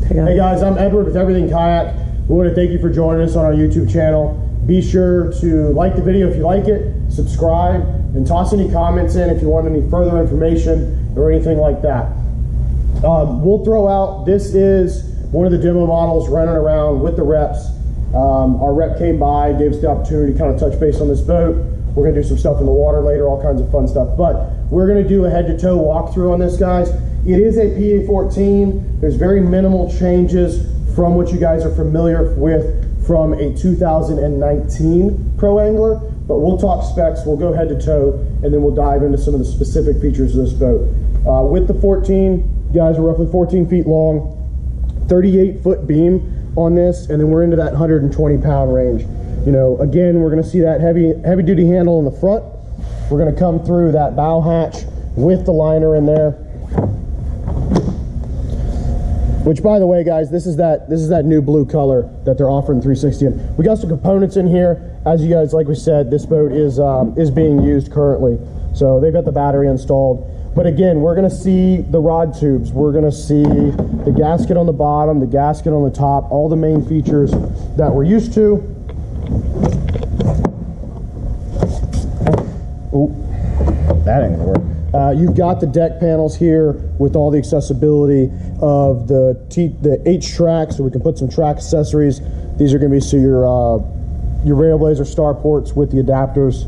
Hey guys, I'm Edward with Everything Kayak. We want to thank you for joining us on our YouTube channel. Be sure to like the video if you like it, subscribe, and toss any comments in if you want any further information or anything like that. We'll throw out, this is one of the demo models running around with the reps. Our rep came by, gave us the opportunity to kind of touch base on this boat. We're going to do some stuff in the water later, all kinds of fun stuff. But we're going to do a head-to-toe walkthrough on this, guys. It is a PA-14. There's very minimal changes from what you guys are familiar with from a 2019 Pro Angler. But we'll talk specs, we'll go head-to-toe, and then we'll dive into some of the specific features of this boat. With the 14, guys, we're roughly 14 feet long, 38-foot beam on this, and then we're into that 120-pound range. You know, again, we're going to see that heavy duty handle in the front. We're going to come through that bow hatch with the liner in there. Which, by the way, guys, this is that new blue color that they're offering 360 in. We got some components in here. As you guys, like we said, this boat is being used currently. So they've got the battery installed. But again, we're going to see the rod tubes. We're going to see the gasket on the bottom, the gasket on the top, all the main features that we're used to. Oh, that ain't gonna work. You've got the deck panels here with all the accessibility of the H track, so we can put some track accessories. These are going to be so your Railblazer star ports with the adapters.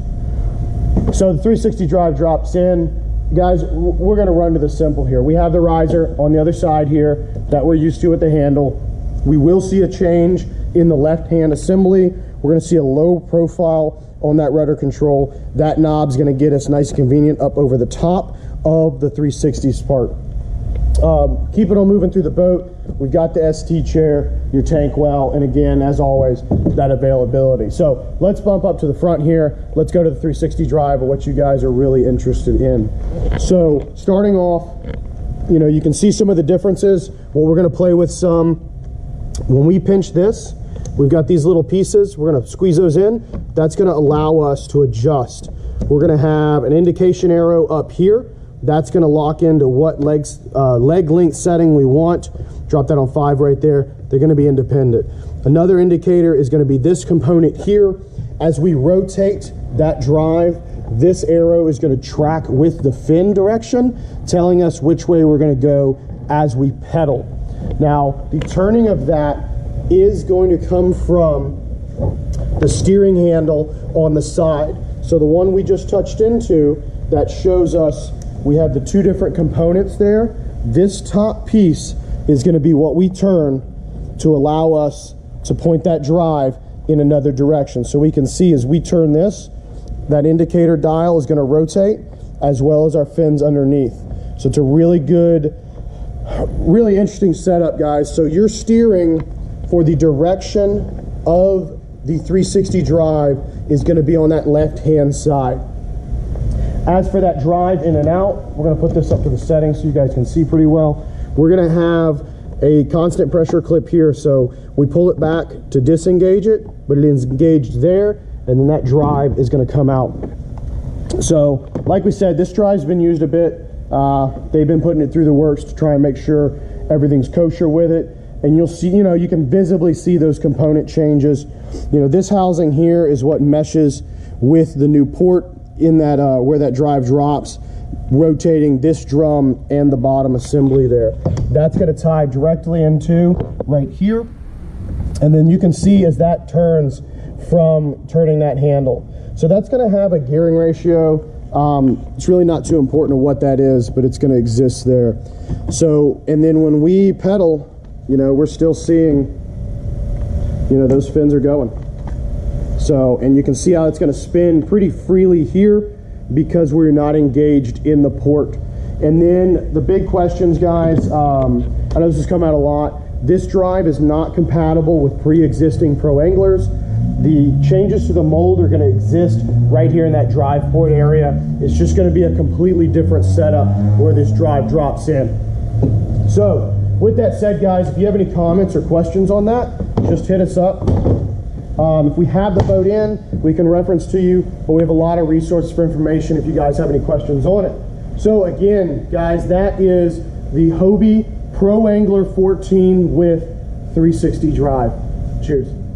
So the 360 drive drops in. Guys, we're going to run to the simple here. We have the riser on the other side here that we're used to with the handle. We will see a change in the left-hand assembly. We're going to see a low profile on that rudder control. That knob's going to get us nice and convenient up over the top of the 360's part. Keep it on moving through the boat. We've got the ST chair, your tank well, and again, as always, that availability. So let's bump up to the front here. Let's go to the 360 drive of what you guys are really interested in. So starting off, you know, you can see some of the differences. Well, we're going to play with some. When we pinch this, we've got these little pieces. We're going to squeeze those in. That's going to allow us to adjust. We're going to have an indication arrow up here. That's going to lock into what leg length setting we want. Drop that on 5 right there. They're going to be independent. Another indicator is going to be this component here. As we rotate that drive, this arrow is going to track with the fin direction, telling us which way we're going to go as we pedal. Now, the turning of that is going to come from the steering handle on the side. So the one we just touched into, that shows us we have the two different components there. This top piece is going to be what we turn to allow us to point that drive in another direction. So we can see as we turn this, that indicator dial is going to rotate as well as our fins underneath. So it's a really good, really interesting setup, guys. So you're steering for the direction of the 360 drive is going to be on that left-hand side. As for that drive in and out, we're going to put this up to the settings so you guys can see pretty well. We're going to have a constant pressure clip here, so we pull it back to disengage it, but it is engaged there, and then that drive is going to come out. So, like we said, this drive's been used a bit. They've been putting it through the works to try and make sure everything's kosher with it. And you'll see, you know, you can visibly see those component changes. You know, this housing here is what meshes with the new port in that where that drive drops, rotating this drum and the bottom assembly there. That's going to tie directly into right here. And then you can see as that turns from turning that handle. So that's going to have a gearing ratio. It's really not too important what that is, but it's going to exist there. So, and then when we pedal, you know, we're still seeing, you know, those fins are going. So, and you can see how it's going to spin pretty freely here because we're not engaged in the port. And then the big questions, guys, I know this has come out a lot. This drive is not compatible with pre-existing Pro Anglers. The changes to the mold are going to exist right here in that drive port area. It's just going to be a completely different setup where this drive drops in. So, with that said, guys, if you have any comments or questions on that, just hit us up. If we have the boat in, we can reference to you, but we have a lot of resources for information if you guys have any questions on it. So again, guys, that is the Hobie Pro Angler 14 with 360 drive. Cheers.